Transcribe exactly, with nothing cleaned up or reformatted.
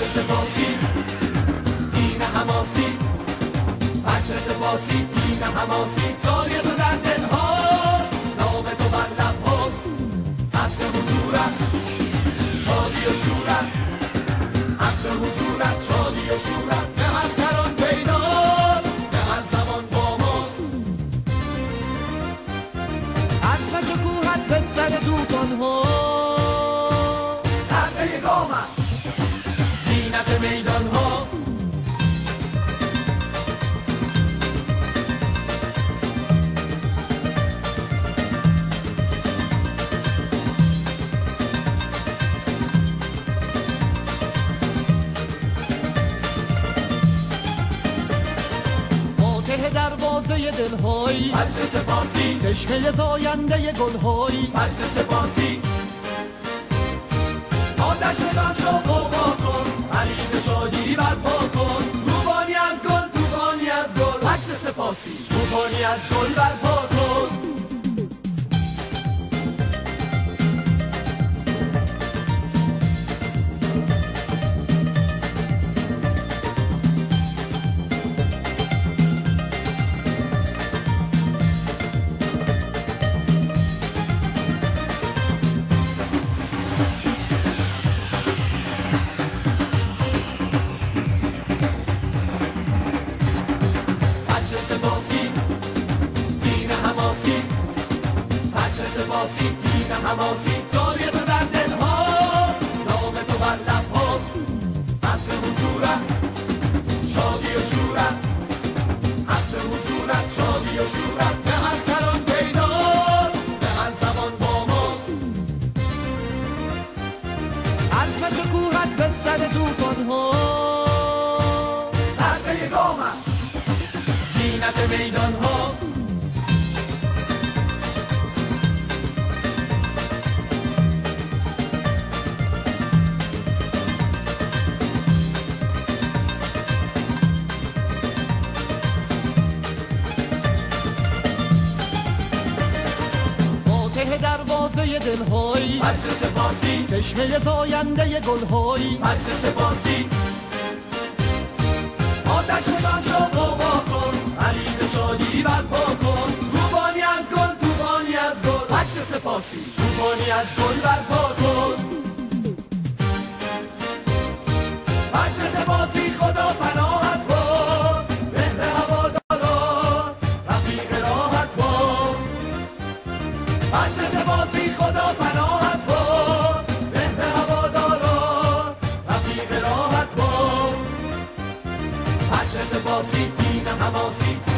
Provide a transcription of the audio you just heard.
سپاسی دین حماسی، بچه سپاسی دین حماسی، جای تو در دلها، نام تو بر لبها، عطر حضورت شادی و شورت، عطر حضورت شادی و شورت، به هر کران پیداست، به هر زمان با ماست. عطر شکوهت به سر دوکانها، صرفه گامت زینت میدانها، دروازه دلهای بچه سپاسی، چشمه زاینده گلهای بچه سپاسی، آتششان شو قوقا کن، حریق شادی برپا کن، روبانی از گل توفانی از گل، بچه سپاسی توفانی از گل برپا کن. سپاسی دین حماسی، جای تو در دلها، نام تو بر لبها، عطر حضورت شادی و شورت، عطر حضورت شادی و شورت، به هر کران پیداست، به هر زمان با ماست. عطر شکوهت به سر دوکانها، صرفه گامت زینت میدانها، دروازه دلهای بچه سپاسی، چشمه زاینده گلهای بچه سپاسی، آتششان شو قوقا کن، حریق شادی برپا کن، روبانی از گل توفانی از گل، بچه سپاسی توفانی از گل برپا کن. بچه سپاسی خدا پناهت باد، مهر هواداران رفیق راحت باد، بچه سپاسی خدا پناهت باد، مهر هواداران رفیق راحت باد، بچه سپاسی دین حماسی.